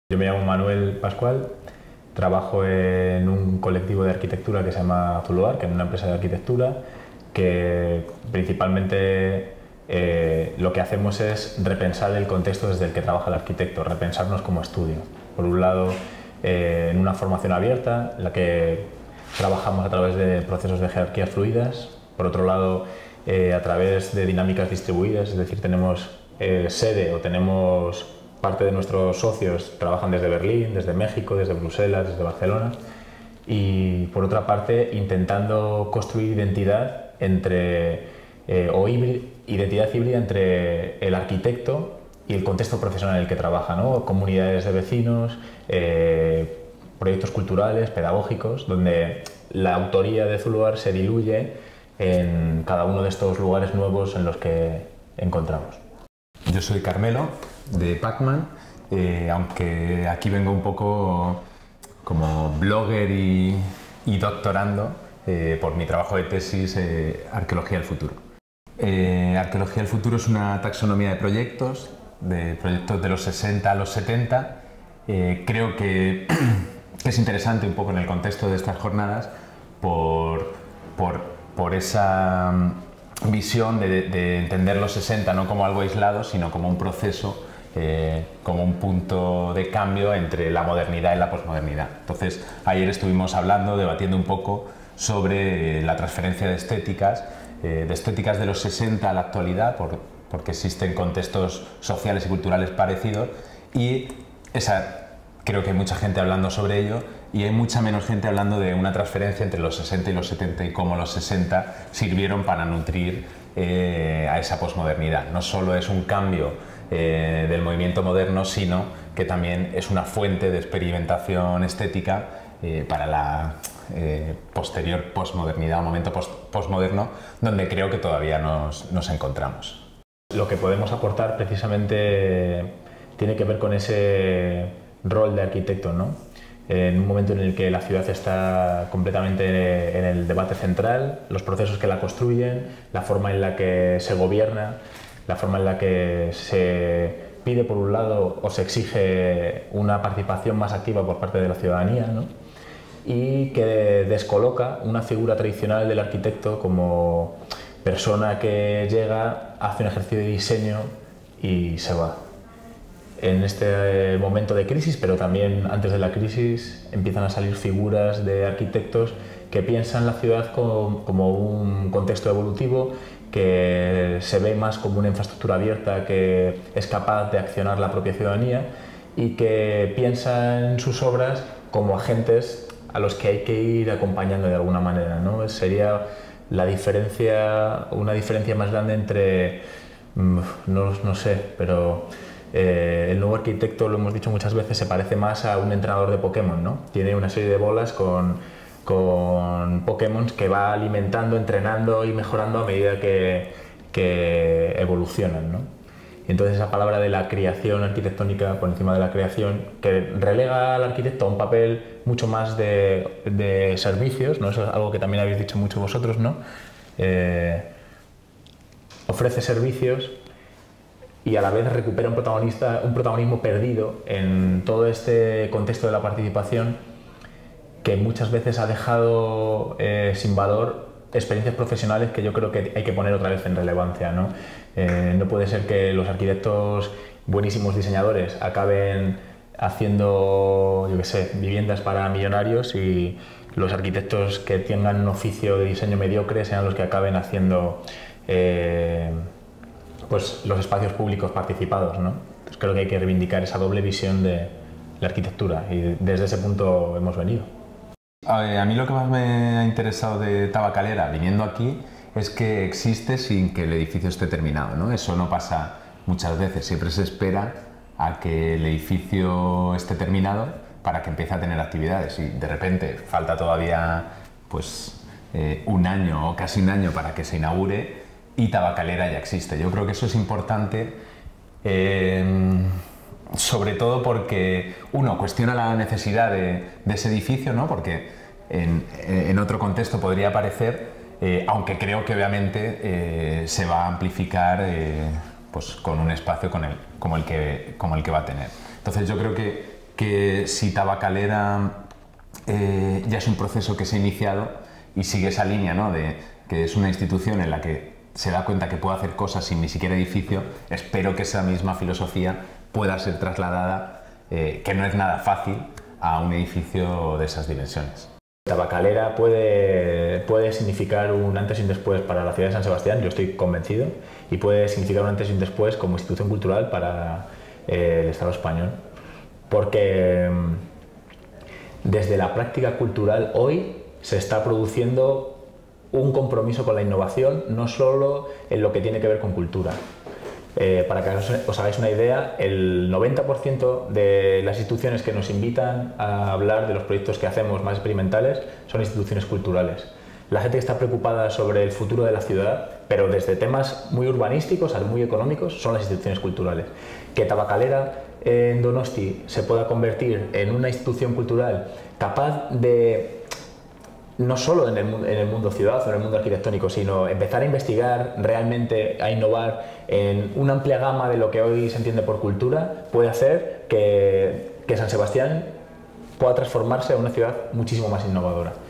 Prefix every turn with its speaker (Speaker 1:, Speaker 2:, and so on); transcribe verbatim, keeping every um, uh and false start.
Speaker 1: Yo me llamo Manuel Pascual, trabajo en un colectivo de arquitectura que se llama Zuluar, que es una empresa de arquitectura, que principalmente eh, lo que hacemos es repensar el contexto desde el que trabaja el arquitecto, repensarnos como estudio. Por un lado, eh, en una formación abierta, en la que trabajamos a través de procesos de jerarquías fluidas, por otro lado, eh, a través de dinámicas distribuidas, es decir, tenemos eh, sede o tenemos parte de nuestros socios trabajan desde Berlín, desde México, desde Bruselas, desde Barcelona, y por otra parte intentando construir identidad entre eh, o híbrida, identidad híbrida entre el arquitecto y el contexto profesional en el que trabaja, ¿no? Comunidades de vecinos, eh, proyectos culturales, pedagógicos, donde la autoría de Zuluar se diluye en cada uno de estos lugares nuevos en los que encontramos.
Speaker 2: Yo soy Carmelo, de Pacman, eh, aunque aquí vengo un poco como blogger y, y doctorando eh, por mi trabajo de tesis eh, Arqueología del Futuro. Eh, Arqueología del Futuro es una taxonomía de proyectos, de proyectos de los sesenta a los setenta. Eh, creo que es interesante un poco en el contexto de estas jornadas por, por, por esa visión de, de entender los sesenta no como algo aislado, sino como un proceso, eh, como un punto de cambio entre la modernidad y la posmodernidad. Entonces, ayer estuvimos hablando, debatiendo un poco sobre eh, la transferencia de estéticas, eh, de estéticas de los sesenta a la actualidad, por, porque existen contextos sociales y culturales parecidos, y esa, creo que hay mucha gente hablando sobre ello, y hay mucha menos gente hablando de una transferencia entre los sesenta y los setenta y cómo los sesenta sirvieron para nutrir eh, a esa posmodernidad. No solo es un cambio eh, del movimiento moderno, sino que también es una fuente de experimentación estética eh, para la eh, posterior posmodernidad o momento post posmoderno, donde creo que todavía nos, nos encontramos.
Speaker 1: Lo que podemos aportar precisamente tiene que ver con ese rol de arquitecto, ¿no? En un momento en el que la ciudad está completamente en el debate central, los procesos que la construyen, la forma en la que se gobierna, la forma en la que se pide por un lado o se exige una participación más activa por parte de la ciudadanía, ¿no? Y que descoloca una figura tradicional del arquitecto como persona que llega, hace un ejercicio de diseño y se va. En este momento de crisis, pero también antes de la crisis, empiezan a salir figuras de arquitectos que piensan la ciudad como, como un contexto evolutivo, que se ve más como una infraestructura abierta que es capaz de accionar la propia ciudadanía y que piensan sus obras como agentes a los que hay que ir acompañando de alguna manera, ¿no? Sería la diferencia, una diferencia más grande entre, no, no sé, pero Eh, el nuevo arquitecto, lo hemos dicho muchas veces, se parece más a un entrenador de Pokémon, ¿no? Tiene una serie de bolas con, con Pokémon que va alimentando, entrenando y mejorando a medida que, que evolucionan, ¿no? Y entonces esa palabra de la creación arquitectónica por encima de la creación, que relega al arquitecto a un papel mucho más de, de servicios, ¿no? Eso es algo que también habéis dicho mucho vosotros, ¿no? Eh, ofrece servicios y a la vez recupera un, protagonista, un protagonismo perdido en todo este contexto de la participación que muchas veces ha dejado eh, sin valor experiencias profesionales que yo creo que hay que poner otra vez en relevancia, ¿no? Eh, no puede ser que los arquitectos, buenísimos diseñadores, acaben haciendo, yo qué sé, viviendas para millonarios y los arquitectos que tengan un oficio de diseño mediocre sean los que acaben haciendo eh, pues los espacios públicos participados, ¿no? Entonces creo que hay que reivindicar esa doble visión de la arquitectura y desde ese punto hemos venido.
Speaker 2: A mí lo que más me ha interesado de Tabacalera viniendo aquí es que existe sin que el edificio esté terminado, ¿no? Eso no pasa muchas veces, siempre se espera a que el edificio esté terminado para que empiece a tener actividades y de repente falta todavía pues, eh, un año o casi un año para que se inaugure y Tabacalera ya existe. Yo creo que eso es importante, eh, sobre todo porque uno cuestiona la necesidad de, de ese edificio, ¿no? Porque en, en otro contexto podría parecer, eh, aunque creo que obviamente eh, se va a amplificar eh, pues, con un espacio con el, como, el que, como el que va a tener. Entonces yo creo que, que si Tabacalera eh, ya es un proceso que se ha iniciado y sigue esa línea, ¿no?, de que es una institución en la que se da cuenta que puede hacer cosas sin ni siquiera edificio, espero que esa misma filosofía pueda ser trasladada, eh, que no es nada fácil, a un edificio de esas dimensiones.
Speaker 1: Tabacalera puede, puede significar un antes y un después para la ciudad de San Sebastián, yo estoy convencido, y puede significar un antes y un después como institución cultural para eh, el Estado español. Porque desde la práctica cultural hoy se está produciendo un compromiso con la innovación, no solo en lo que tiene que ver con cultura. Eh, para que os, os hagáis una idea, el noventa por ciento de las instituciones que nos invitan a hablar de los proyectos que hacemos más experimentales son instituciones culturales. La gente que está preocupada sobre el futuro de la ciudad, pero desde temas muy urbanísticos a muy económicos, son las instituciones culturales. Que Tabacalera en Donosti se pueda convertir en una institución cultural capaz de, no solo en el, en el mundo ciudad o en el mundo arquitectónico, sino empezar a investigar realmente, a innovar en una amplia gama de lo que hoy se entiende por cultura, puede hacer que, que San Sebastián pueda transformarse en una ciudad muchísimo más innovadora.